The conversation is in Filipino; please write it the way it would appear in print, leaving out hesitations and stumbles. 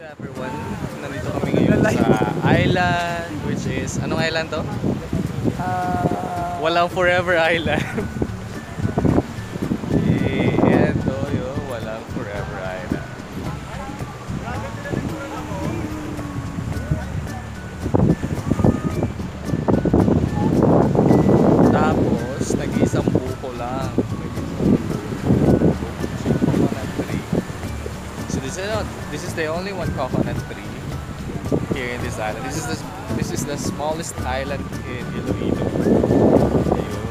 everyone, nandito kami ngayon sa island, which is, anong island to? Walang Forever Island. Eto yun, Walang Forever Island. Tapos, nag-iisang buko lang. Coconut tree. So this is the only one coconut tree here in this island. This is the smallest island in Iloilo. Ayun.